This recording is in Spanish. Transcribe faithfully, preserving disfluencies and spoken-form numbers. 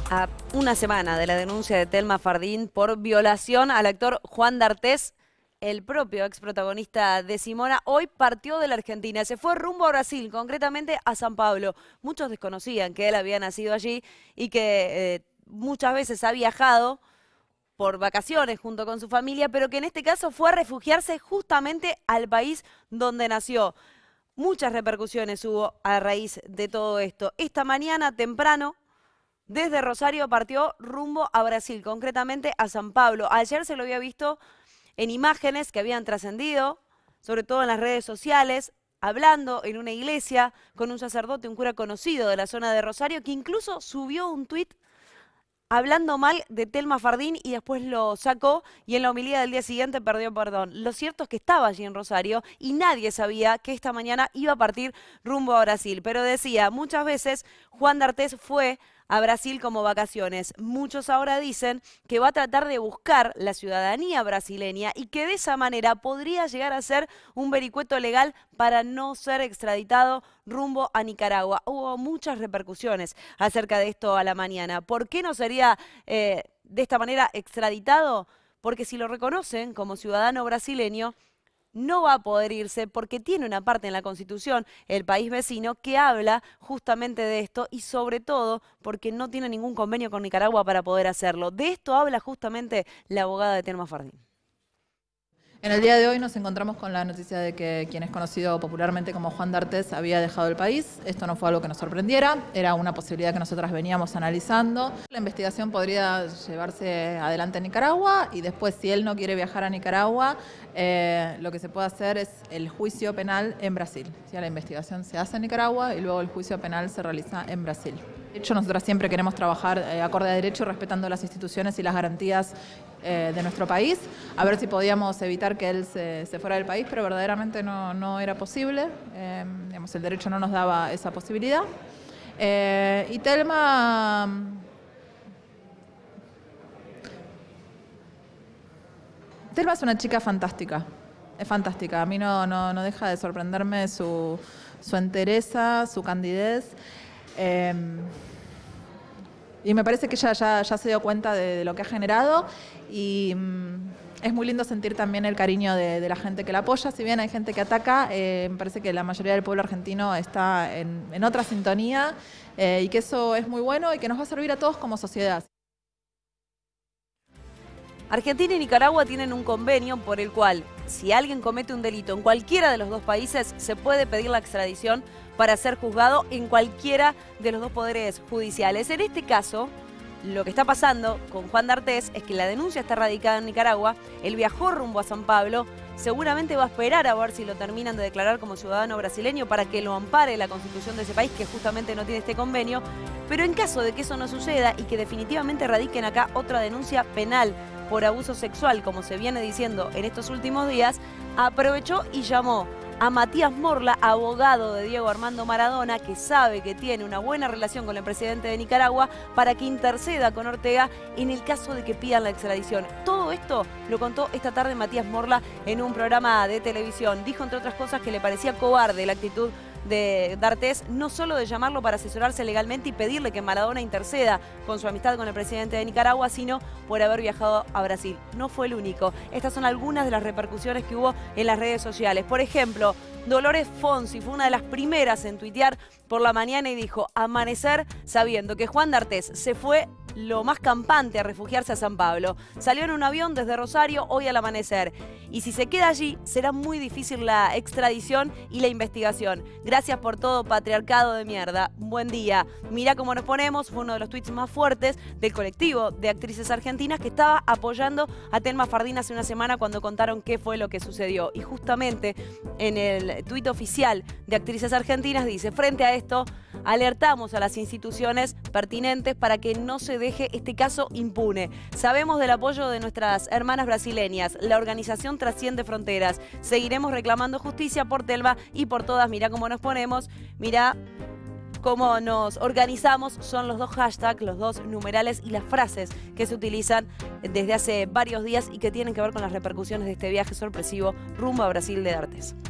A una semana de la denuncia de Thelma Fardín por violación al actor Juan D'Artés, el propio ex protagonista de Simona hoy partió de la Argentina. Se fue rumbo a Brasil, concretamente a San Pablo. Muchos desconocían que él había nacido allí y que eh, muchas veces ha viajado por vacaciones junto con su familia, pero que en este caso fue a refugiarse justamente al país donde nació. Muchas repercusiones hubo a raíz de todo esto. Esta mañana temprano, desde Rosario partió rumbo a Brasil, concretamente a San Pablo. Ayer se lo había visto en imágenes que habían trascendido, sobre todo en las redes sociales, hablando en una iglesia con un sacerdote, un cura conocido de la zona de Rosario, que incluso subió un tuit hablando mal de Thelma Fardín y después lo sacó y en la homilía del día siguiente perdió perdón. Lo cierto es que estaba allí en Rosario y nadie sabía que esta mañana iba a partir rumbo a Brasil. Pero decía, muchas veces Juan D'Artés fue a Brasil como vacaciones. Muchos ahora dicen que va a tratar de buscar la ciudadanía brasileña y que de esa manera podría llegar a ser un vericueto legal para no ser extraditado rumbo a Nicaragua. Hubo muchas repercusiones acerca de esto a la mañana. ¿Por qué no sería eh, de esta manera extraditado? Porque si lo reconocen como ciudadano brasileño, no va a poder irse porque tiene una parte en la Constitución, el país vecino, que habla justamente de esto y sobre todo porque no tiene ningún convenio con Nicaragua para poder hacerlo. De esto habla justamente la abogada de Thelma Fardín. En el día de hoy nos encontramos con la noticia de que quien es conocido popularmente como Juan D'Artés había dejado el país. Esto no fue algo que nos sorprendiera, era una posibilidad que nosotras veníamos analizando. La investigación podría llevarse adelante en Nicaragua y después, si él no quiere viajar a Nicaragua, eh, lo que se puede hacer es el juicio penal en Brasil. ¿Sí? La investigación se hace en Nicaragua y luego el juicio penal se realiza en Brasil. De hecho, nosotras siempre queremos trabajar eh, acorde a derecho, respetando las instituciones y las garantías eh, de nuestro país, a ver si podíamos evitar que él se, se fuera del país, pero verdaderamente no, no era posible. Eh, digamos, el derecho no nos daba esa posibilidad. Eh, y Thelma... Thelma es una chica fantástica, es fantástica. A mí no, no, no deja de sorprenderme su, su entereza, su candidez. Eh, y me parece que ella ya, ya se dio cuenta de, de lo que ha generado y mm, es muy lindo sentir también el cariño de, de la gente que la apoya. Si bien hay gente que ataca, eh, me parece que la mayoría del pueblo argentino está en, en otra sintonía eh, y que eso es muy bueno y que nos va a servir a todos como sociedad. Argentina y Nicaragua tienen un convenio por el cual, si alguien comete un delito en cualquiera de los dos países, se puede pedir la extradición para ser juzgado en cualquiera de los dos poderes judiciales. En este caso, lo que está pasando con Juan D'Artés es que la denuncia está radicada en Nicaragua, él viajó rumbo a San Pablo, seguramente va a esperar a ver si lo terminan de declarar como ciudadano brasileño para que lo ampare la Constitución de ese país, que justamente no tiene este convenio, pero en caso de que eso no suceda y que definitivamente radiquen acá otra denuncia penal por abuso sexual, como se viene diciendo en estos últimos días, aprovechó y llamó a Matías Morla, abogado de Diego Armando Maradona, que sabe que tiene una buena relación con el presidente de Nicaragua, para que interceda con Ortega en el caso de que pidan la extradición. Todo esto lo contó esta tarde Matías Morla en un programa de televisión. Dijo, entre otras cosas, que le parecía cobarde la actitud de D'Artés, no solo de llamarlo para asesorarse legalmente y pedirle que Maradona interceda con su amistad con el presidente de Nicaragua, sino por haber viajado a Brasil. No fue el único. Estas son algunas de las repercusiones que hubo en las redes sociales. Por ejemplo, Dolores Fonsi fue una de las primeras en tuitear por la mañana y dijo: amanecer sabiendo que Juan D'Artés se fue lo más campante a refugiarse a San Pablo. Salió en un avión desde Rosario hoy al amanecer. Y si se queda allí, será muy difícil la extradición y la investigación. Gracias por todo, patriarcado de mierda. Buen día. Mirá cómo nos ponemos. Fue uno de los tweets más fuertes del colectivo de actrices argentinas que estaba apoyando a Thelma Fardín hace una semana cuando contaron qué fue lo que sucedió. Y justamente en el tuit oficial de Actrices Argentinas dice: frente a esto, alertamos a las instituciones pertinentes para que no se deje este caso impune. Sabemos del apoyo de nuestras hermanas brasileñas. La organización trasciende fronteras. Seguiremos reclamando justicia por Thelma y por todas. Mirá cómo nos ponemos, mirá cómo nos organizamos. Son los dos hashtags, los dos numerales y las frases que se utilizan desde hace varios días y que tienen que ver con las repercusiones de este viaje sorpresivo rumbo a Brasil de D'Artés.